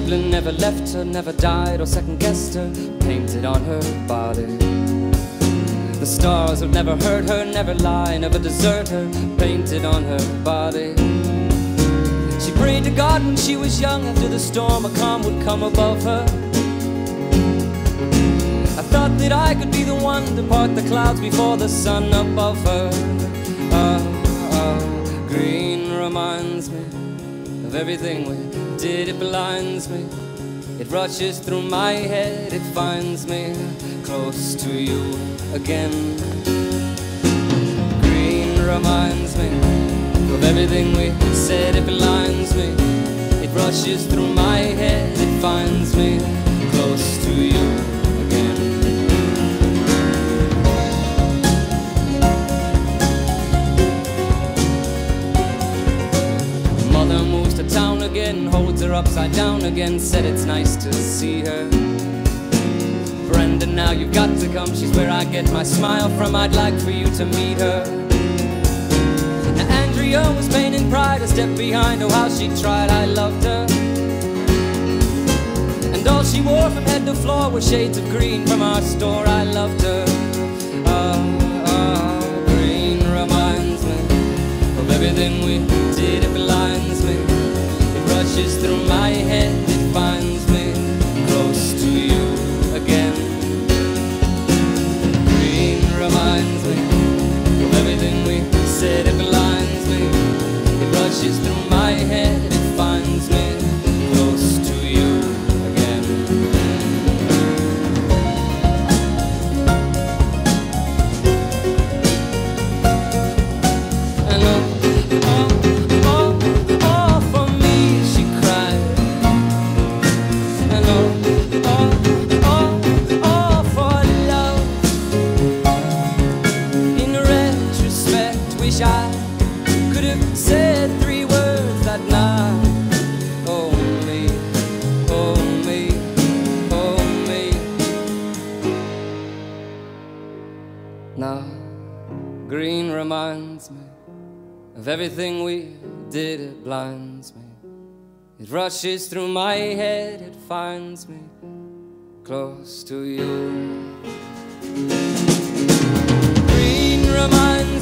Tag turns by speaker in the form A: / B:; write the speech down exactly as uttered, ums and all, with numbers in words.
A: Cleveland never left her, never died or second-guessed her, painted on her body. The stars would never hurt her, never lie, never desert her, painted on her body. She prayed to God when she was young, after the storm a calm would come above her. I thought that I could be the one to part the clouds before the sun above her. Oh, oh, green reminds me of everything we did, it blinds me. It rushes through my head, it finds me close to you again. Green reminds me of everything we said, it blinds me. It rushes through my head, it finds me close to you again. Mother moves to town again, holds her upside down again, said it's nice to see her. Brenda, now you've got to come, she's where I get my smile from, I'd like for you to meet her. Now Andrea was pain and pride, a step behind, oh how she tried, I loved her. And all she wore from head to floor were shades of green from our store, I loved her. Oh, oh, green reminds me of everything we did, it blinds me. It rushes through my head, it finds me close to you again. Green reminds me of everything we said, it blinds me. It rushes through my head, it finds me close to you again. And oh, oh, oh, oh, for me she cried. And oh, oh, oh, oh, for love. In retrospect, wish I could have said three words that night. Oh me, oh me, oh me. Now, green reminds me of everything we did, it blinds me. It rushes through my head, it finds me close to you. Green reminds